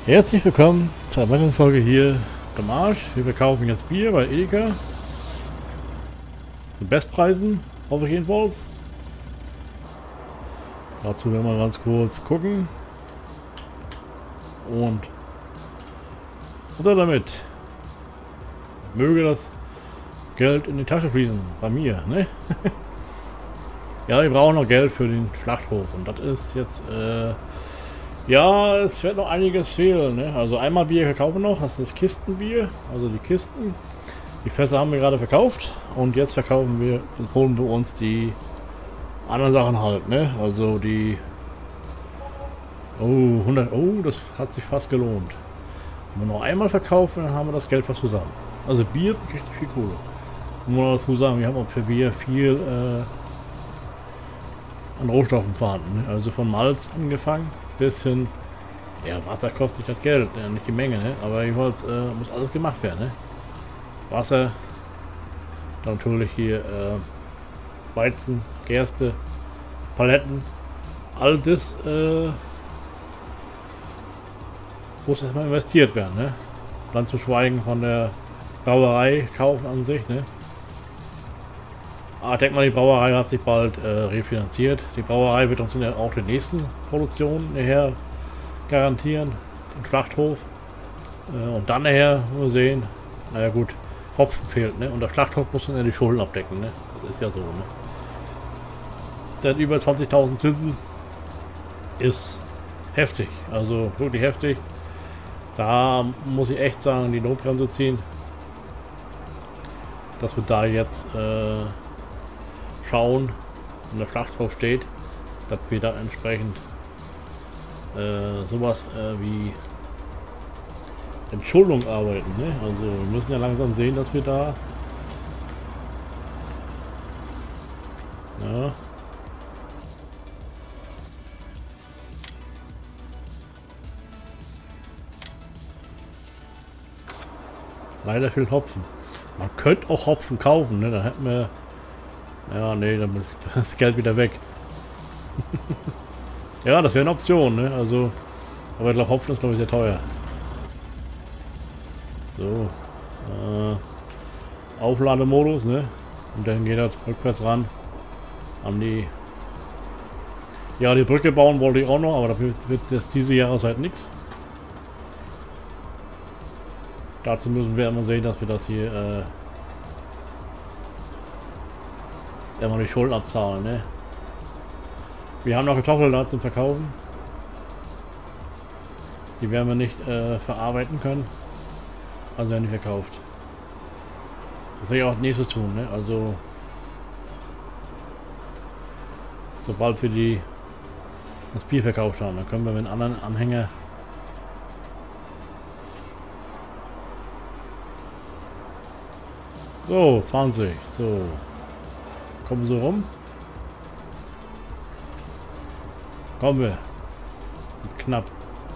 Herzlich willkommen zur weiteren Folge hier am Arsch. Wir verkaufen jetzt Bier bei Edeka. Zu Bestpreisen, hoffe ich jedenfalls. Dazu werden wir ganz kurz gucken. Und damit möge das Geld in die Tasche fließen, bei mir, ne? Ja, wir brauchen noch Geld für den Schlachthof und das ist jetzt, ja, es wird noch einiges fehlen, ne? Also einmal Bier verkaufen noch, das ist Kistenbier, also die Kisten. Die Fässer haben wir gerade verkauft und jetzt holen wir uns die anderen Sachen halt, ne? Also die, oh, 100, oh, das hat sich fast gelohnt. Wenn wir noch einmal verkaufen, dann haben wir das Geld fast zusammen. Also Bier, richtig viel Kohle. Und muss dazu sagen, wir haben auch für Bier viel an Rohstoffen vorhanden. Ne? Also von Malz angefangen bis hin, ja, Wasser kostet nicht das Geld, ja, nicht die Menge, ne? Aber jedenfalls muss alles gemacht werden. Ne? Wasser, dann natürlich hier Weizen, Gerste, Paletten, all das muss erstmal investiert werden. Ne? Dann zu schweigen von der Brauerei kaufen an sich. Ne? Ich denke mal, die Brauerei hat sich bald refinanziert. Die Brauerei wird uns ja auch die nächsten Produktionen nachher garantieren, den Schlachthof. Und dann nachher wir sehen, naja gut, Hopfen fehlt, ne? Und der Schlachthof muss dann ja die Schulden abdecken, ne? Das ist ja so, ne? Der hat über 20.000 Zinsen, ist heftig, also wirklich heftig. Da muss ich echt sagen, die Notbremse ziehen, dass wir da jetzt schauen, wenn der Schlachthof steht, dass wir da entsprechend sowas wie Entschuldung arbeiten. Ne? Also wir müssen ja langsam sehen, dass wir da ja, leider viel Hopfen. Man könnte auch Hopfen kaufen, ne? Dann hätten wir, ja, nee, dann ist das Geld wieder weg. Ja, das wäre eine Option, ne? Also, aber ich glaube, Hopfen ist, glaube ich, sehr teuer. So, Auflademodus, ne? Und dann geht das rückwärts ran an die. Ja, die Brücke bauen wollte ich auch noch, aber dafür wird das diese Jahreszeit nichts. Dazu müssen wir immer sehen, dass wir das hier immer die Schulden abzahlen, ne? Wir haben noch Kartoffeln da zum Verkaufen. Die werden wir nicht verarbeiten können. Also werden die verkauft. Das will ich auch als nächstes tun, ne? Also sobald wir das Bier verkauft haben, dann können wir mit anderen Anhänger so 20, so kommen so rum. Kommen wir. Knapp.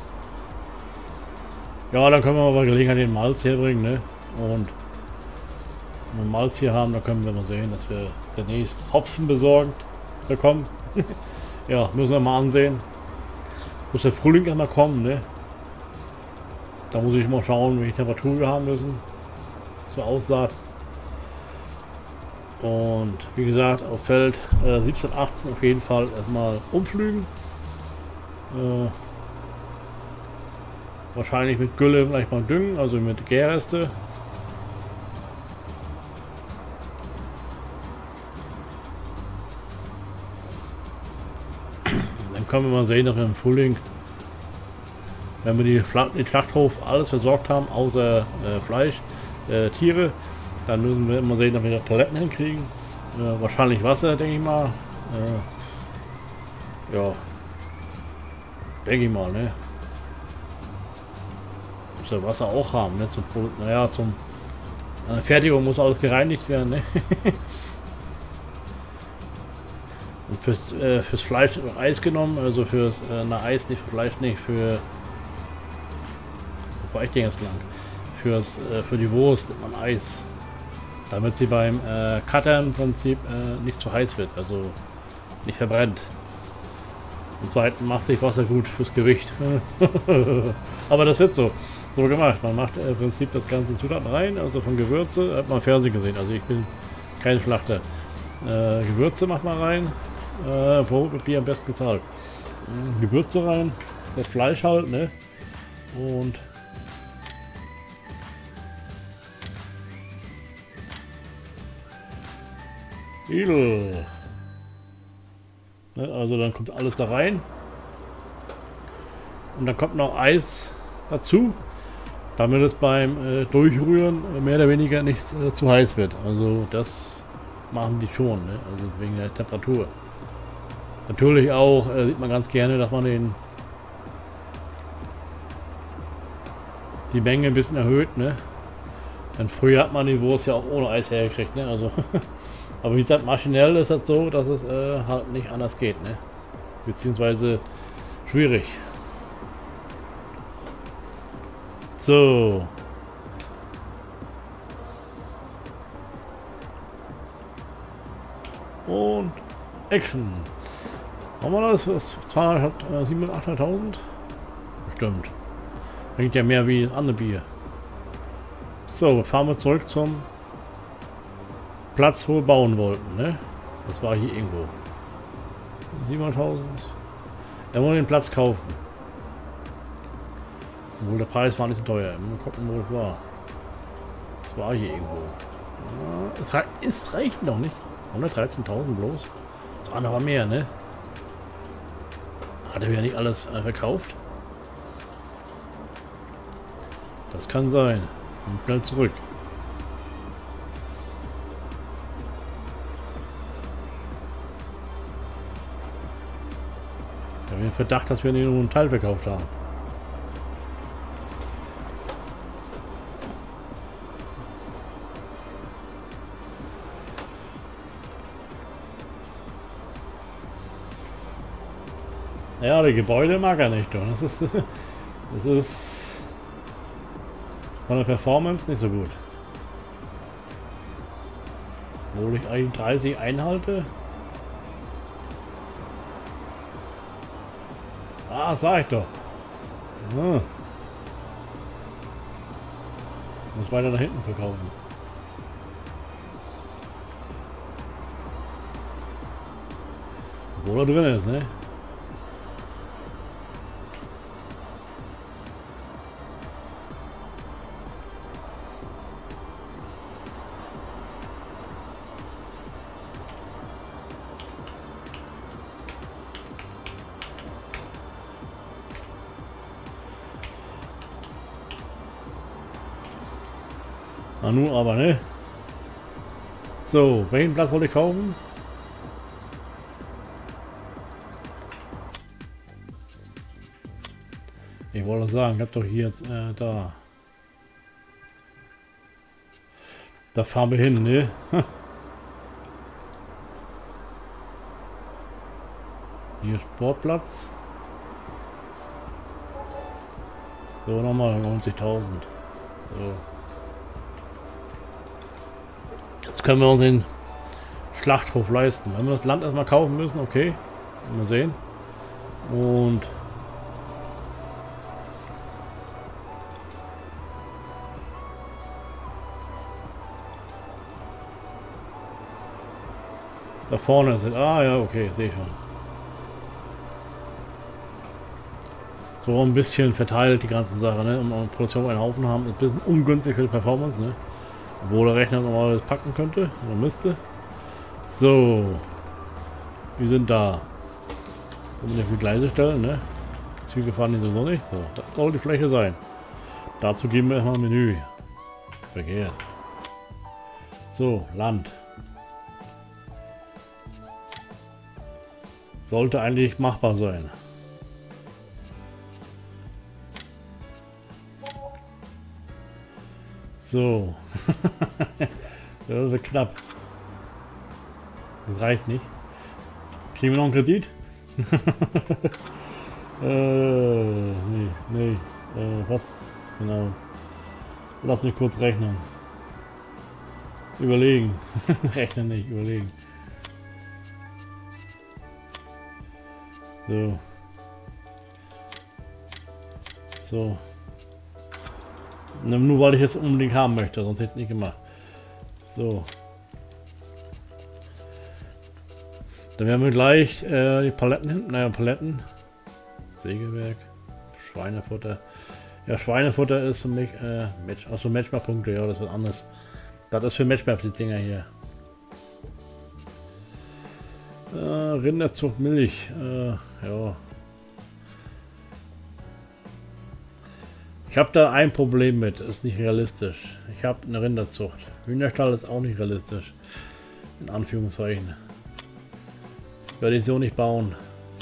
Ja, dann können wir mal bei Gelegenheit den Malz herbringen, ne? Und wenn wir Malz hier haben, dann können wir mal sehen, dass wir demnächst Hopfen besorgt bekommen. Ja, müssen wir mal ansehen. Muss der Frühling erstmal kommen, ne? Da muss ich mal schauen, welche Temperatur wir haben müssen. Zur Aussaat. Und wie gesagt, auf Feld 17, 18 auf jeden Fall erstmal umflügen. Wahrscheinlich mit Gülle gleich mal düngen, also mit Gärreste. Dann können wir mal sehen, dass wir im Frühling, wenn wir den Schlachthof alles versorgt haben, außer Fleisch, Tiere, dann müssen wir immer sehen, dass wir da Toiletten hinkriegen. Wahrscheinlich Wasser, denke ich mal. Ja, denke ich mal, ne? Muss ja Wasser auch haben, ne? Zum Fertigung muss alles gereinigt werden, ne? Und fürs Fleisch wird noch Eis genommen, also fürs Eis nicht, für Fleisch nicht, für wo war ich denn jetzt lang? Für die Wurst nimmt man Eis. Damit sie beim Cutter im Prinzip nicht zu heiß wird, also nicht verbrennt. Und zweitens macht sich Wasser gut fürs Gewicht. Aber das wird so gemacht. Man macht im Prinzip das ganze Zutaten rein, also von Gewürze, hat man im Fernsehen gesehen. Also ich bin kein Schlachter. Gewürze macht man rein, wo wird wie am besten gezahlt. Gewürze rein, das Fleisch halt, ne? Und edel. Ne, also dann kommt alles da rein. Und dann kommt noch Eis dazu, damit es beim Durchrühren mehr oder weniger nicht zu heiß wird. Also das machen die schon, ne? Also wegen der Temperatur. Natürlich auch sieht man ganz gerne, dass man die Menge ein bisschen erhöht, ne? Denn früher hat man die Wurst ja auch ohne Eis hergekriegt, ne? Also aber wie gesagt, maschinell ist das so, dass es halt nicht anders geht, ne? Beziehungsweise schwierig. So. Und Action. Haben wir das? Das 800.000? Bestimmt. Bringt ja mehr wie das andere Bier. So, fahren wir zurück zum Platz, wo wir bauen wollten, ne? Das war hier irgendwo. 700.000. Er wollen den Platz kaufen. Obwohl der Preis war nicht so teuer. Mal gucken, wo es war. Das war hier irgendwo. Ja, es reicht noch nicht. 113.000 bloß. Das war noch mehr, ne? Hat er ja nicht alles verkauft? Das kann sein. Und schnell zurück. Ich habe den Verdacht, dass wir nur einen Teil verkauft haben. Ja, die Gebäude mag er nicht. Das ist von der Performance nicht so gut. Obwohl ich eigentlich 30 einhalte. Ah, sag ich doch. Ah. Muss weiter nach hinten verkaufen. Obwohl er drin ist, ne? Na nun aber, ne? So, welchen Platz wollte ich kaufen? Ich wollte sagen, ich hab doch hier jetzt, da. Da fahren wir hin, ne? Hier Sportplatz. So, nochmal 90.000. So. Jetzt können wir uns den Schlachthof leisten. Wenn wir das Land erstmal kaufen müssen, okay. Mal sehen. Und da vorne ist es. Ah ja, okay, sehe ich schon. So ein bisschen verteilt die ganze Sache, ne? Und eine Produktion einen Haufen haben, ist ein bisschen ungünstig für die Performance, ne? Obwohl der Rechner normal packen könnte, oder müsste. So. Wir sind da. Können wir die Gleise stellen, ne? Züge fahren die sowieso nicht. So, das soll die Fläche sein. Dazu geben wir erstmal ein Menü. Verkehr. So, Land. Sollte eigentlich machbar sein. So. Das wird knapp. Das reicht nicht. Kriegen wir noch einen Kredit? Nee. Was? Genau. Lass mich kurz rechnen. Überlegen. Rechnen nicht, überlegen. So. So. Nur weil ich es unbedingt haben möchte, sonst hätte ich es nicht gemacht. So. Dann werden wir gleich die Paletten hinten, naja, Paletten. Sägewerk, Schweinefutter. Ja, Schweinefutter ist für mich, achso, Matchbar-Punkte, ja, das ist was anderes. Das ist für Matchbar die Dinger hier. Rinderzucht, Milch, ja. Ich habe da ein Problem mit, ist nicht realistisch. Ich habe eine Rinderzucht. Hühnerstall ist auch nicht realistisch. In Anführungszeichen. Werde ich so nicht bauen.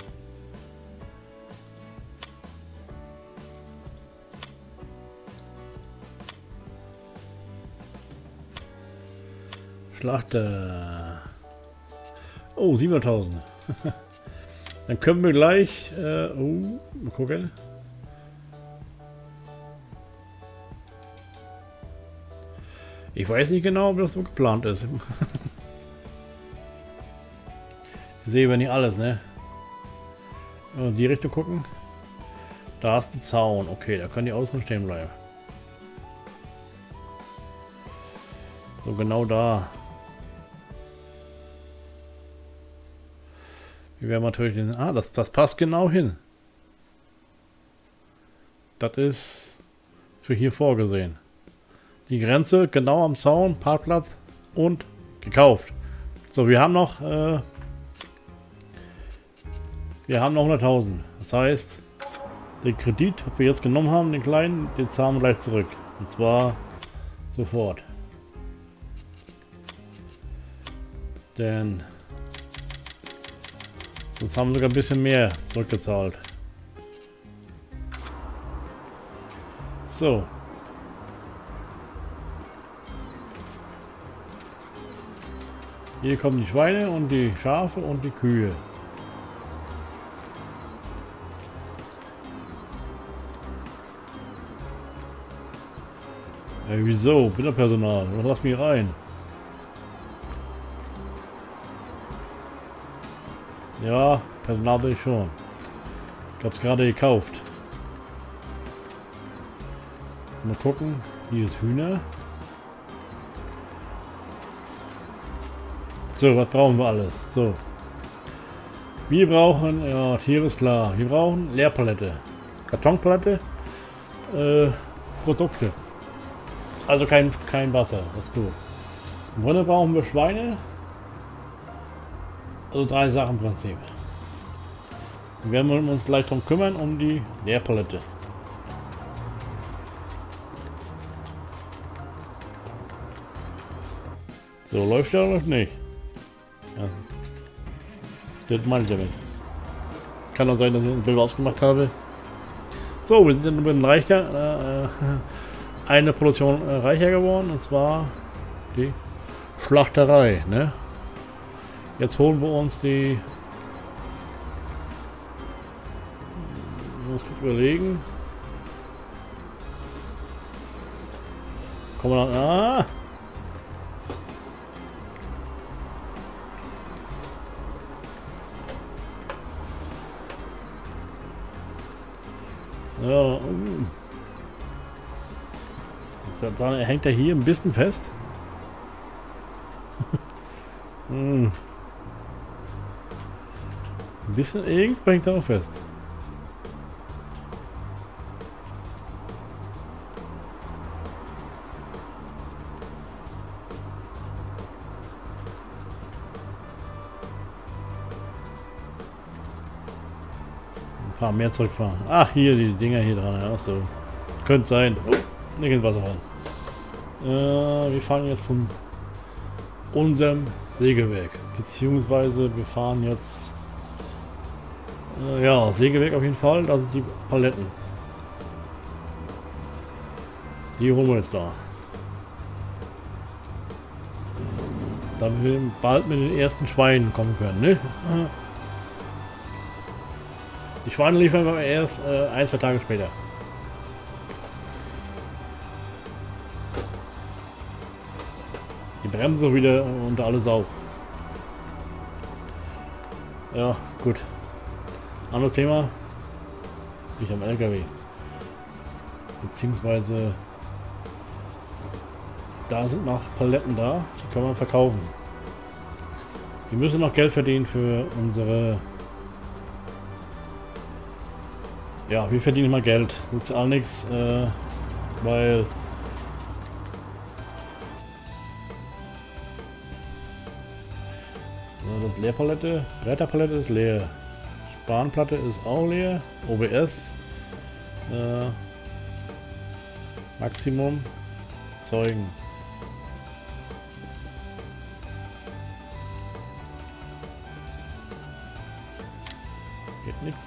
Schlachter. Oh, 700.000. Dann können wir gleich... mal gucken. Ich weiß nicht genau, ob das so geplant ist. Sehen wir nicht alles, ne? In die Richtung gucken. Da ist ein Zaun. Okay, da können die außen stehen bleiben. So, genau da. Wir werden natürlich den... Ah, das passt genau hin. Das ist für hier vorgesehen. Die Grenze genau am Zaun, Parkplatz und gekauft. So, wir haben noch 100.000. Das heißt, den Kredit, den wir jetzt genommen haben, den kleinen, den zahlen wir gleich zurück. Und zwar sofort. Denn sonst haben wir sogar ein bisschen mehr zurückgezahlt. So. Hier kommen die Schweine und die Schafe und die Kühe. Ey, wieso? Bitte Personal, lass mich rein. Ja, Personal will ich schon. Ich hab's gerade gekauft. Mal gucken. Hier ist Hühner. So, was brauchen wir alles? So. Wir brauchen, ja, hier ist klar. Wir brauchen Leerpalette. Kartonpalette. Produkte. Also kein Wasser, das ist gut. Im Grunde brauchen wir Schweine. Also 3 Sachen im Prinzip. Dann werden wir uns gleich darum kümmern, um die Leerpalette. So, läuft ja oder läuft nicht? Ja. Das meine ich damit. Kann auch sein, dass ich ein Bild ausgemacht habe. So, wir sind dann über den Reicher, eine Produktion reicher geworden, und zwar die Schlachterei. Ne? Jetzt holen wir uns die... Ich muss kurz überlegen. Kommen wir dann... Ah! Ja, dann hängt er hier ein bisschen fest. Ein bisschen irgendwo hängt er auch fest. Ein paar mehr zurückfahren. Ach, hier die Dinger hier dran. Ja, so. Könnte sein. Oh, nicht ins Wasser rein. Wir fahren jetzt zum unserem Sägewerk. Beziehungsweise wir fahren jetzt... ja, Sägewerk auf jeden Fall. Da sind die Paletten. Die holen wir jetzt da. Da wir bald mit den ersten Schweinen kommen können, ne? Die Schweine liefern wir erst 1-2 Tage später. Die bremsen so wieder unter alle Sau. Ja, gut. Anderes Thema. Ich am LKW. Beziehungsweise Da sind noch Paletten da, die können wir verkaufen. Wir müssen noch Geld verdienen für unsere... Ja, wir verdienen immer Geld. Nutzt auch nichts, weil... So, das Leerpalette, Bretterpalette ist leer. Spanplatte ist auch leer. OBS. Maximum. Zeugen. Geht nichts.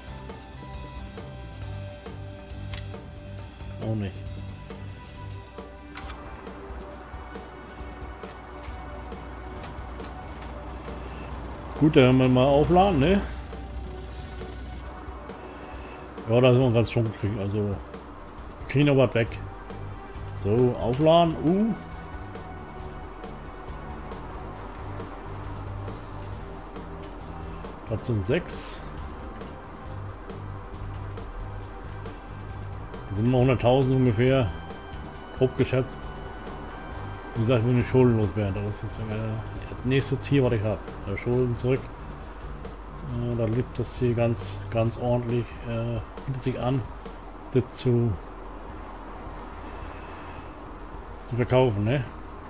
Auch nicht. Gut, dann werden wir mal aufladen, ne? Ja, da sind wir ganz schon kriegen, also kriegen noch was weg. So, aufladen, Das sind 6. Das sind immer 100.000 ungefähr, grob geschätzt. Wie gesagt, ich will nicht schuldenlos werden. Das ist jetzt das nächste Ziel, was ich habe. Schulden zurück. Da liegt das hier ganz ordentlich. Bietet sich an, das zu verkaufen, ne?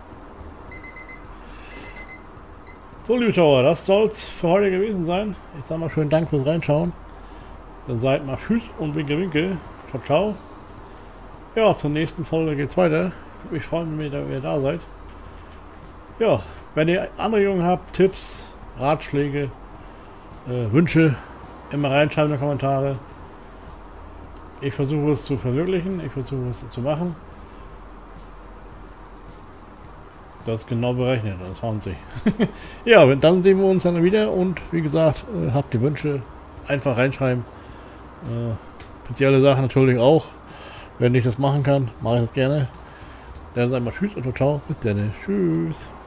So, liebe Schauer, das soll es für heute gewesen sein. Ich sage mal schönen Dank fürs Reinschauen. Dann seid mal tschüss und winke winke. Ciao, ciao. Ja, zur nächsten Folge geht's weiter. Ich würde mich freuen, wenn ihr da seid. Ja, wenn ihr Anregungen habt, Tipps, Ratschläge, Wünsche, immer reinschreiben in die Kommentare. Ich versuche es zu verwirklichen, ich versuche es zu machen. Das ist genau berechnet, das 20. Ja, dann sehen wir uns dann wieder und wie gesagt, habt ihr Wünsche, einfach reinschreiben. Spezielle Sachen natürlich auch. Wenn ich das machen kann, mache ich das gerne. Dann sagen wir tschüss und ciao, bis dann. Tschüss.